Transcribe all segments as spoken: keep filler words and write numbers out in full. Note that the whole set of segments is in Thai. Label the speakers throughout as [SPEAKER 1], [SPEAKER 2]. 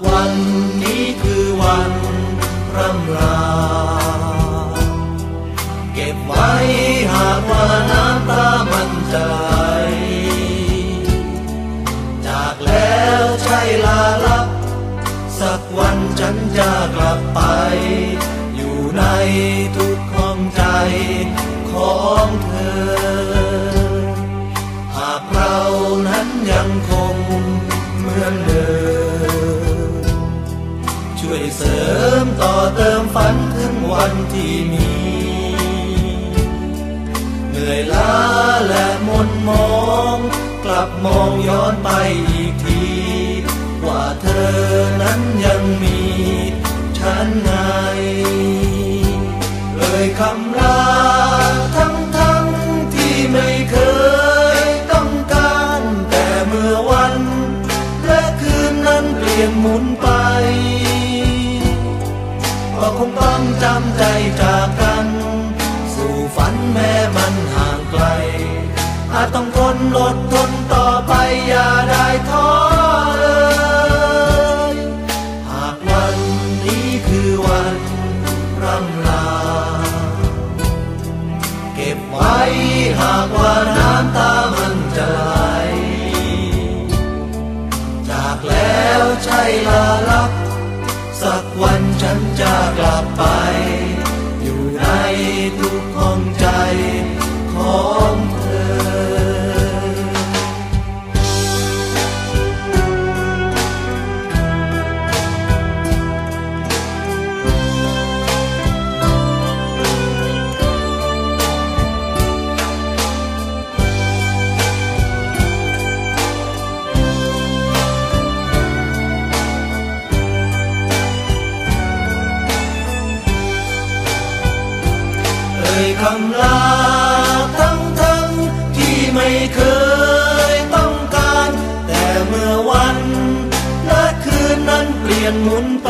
[SPEAKER 1] วันนี้คือวันร่ำลาเก็บไว้หากว่าน้ำตามันจะไหลจากแล้วใช่ลาลับสักวันฉันจะกลับไปอยู่ในทุกห้องใจของเธอหากเรานั้นยังคงเหมือนเดิมช่วยเสริมต่อเติมฝันถึงวันที่มีเหนื่อยล้าและหม่นมองกลับมองย้อนไปอีกทีว่าเธอนั้นยังมีฉันไงเลยคำลาทั้งทั้งที่ไม่เคยต้องการแต่เมื่อวันและคืนนั้นเปลี่ยนหมุนไปก็คงต้องจำใจจากกันสู่ฝันแม้มันห่างไกลอาจต้องทนอดทนต่อไปอย่าได้ท้อเลยหากวันนี้คือวันร่ำลาเก็บไว้หากว่าน้ำตามันจะไหลจากแล้วใช่ลาลับสักวันฉันจะกลับไปอยู่ในทุกห้องใจของเธอคำลาทั้งทั้งที่ไม่เคยต้องการแต่เมื่อวันและคืนนั้นเปลี่ยนหมุนไป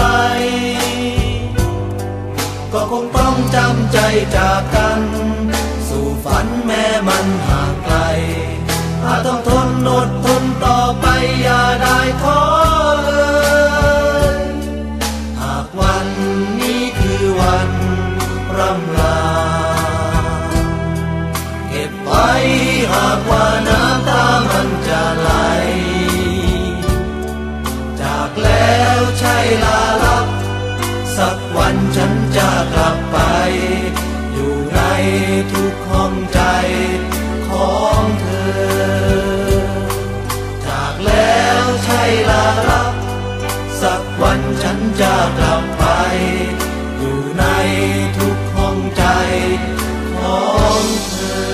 [SPEAKER 1] ก็คงต้องจำใจจากกันสู่ฝันแม้มันห่างไกลอาจต้องทนอดทนต่อไปอย่าได้ท้อเลยหากวันนี้คือวันร่ำลาไว้หากว่าน้ำตามันจะไหลจากแล้วใช่ลาลับสักวันฉันจะกลับไปอยู่ในทุกห้องใจของเธอจากแล้วใช่ลาลับสักวันฉันจะกลับไปอยู่ในทุกห้องใจของเธอ